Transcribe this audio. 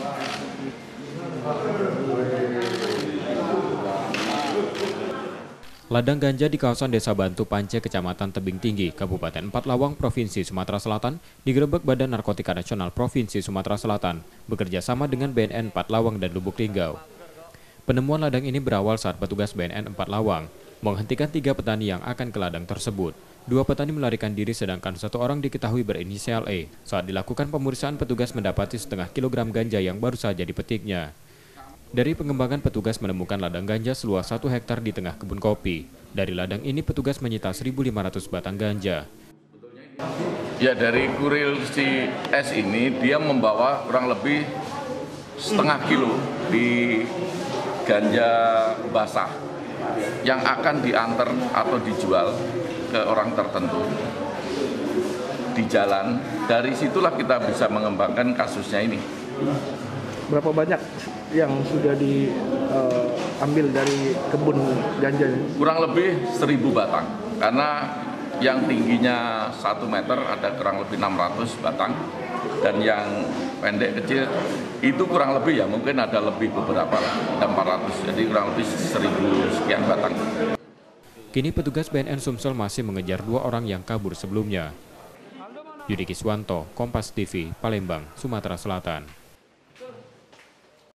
Ladang ganja di kawasan Desa Bantu Pance, Kecamatan Tebing Tinggi, Kabupaten Empat Lawang, Provinsi Sumatera Selatan, digerebek Badan Narkotika Nasional Provinsi Sumatera Selatan, bekerja sama dengan BNN Empat Lawang dan Lubuk Linggau. Penemuan ladang ini berawal saat petugas BNN Empat Lawang menghentikan 3 petani yang akan ke ladang tersebut. 2 petani melarikan diri sedangkan 1 orang diketahui berinisial E. Saat dilakukan pemeriksaan, petugas mendapati setengah kilogram ganja yang baru saja dipetiknya. Dari pengembangan, petugas menemukan ladang ganja seluas 1 hektar di tengah kebun kopi. Dari ladang ini, petugas menyita 1.500 batang ganja. Ya, dari kurir si S ini, dia membawa kurang lebih setengah kilo di ganja basah yang akan diantar atau dijual ke orang tertentu di jalan. Dari situlah kita bisa mengembangkan kasusnya ini. Berapa banyak yang sudah diambil dari kebun ganja? Kurang lebih 1.000 batang, karena yang tingginya 1 meter ada kurang lebih 600 batang, dan yang pendek kecil itu kurang lebih ya mungkin ada lebih beberapa, ada 400, jadi kurang lebih 1.000 sekian batang. Kini petugas BNN Sumsel masih mengejar 2 orang yang kabur sebelumnya. Yudi Kiswanto, Kompas TV, Palembang, Sumatera Selatan.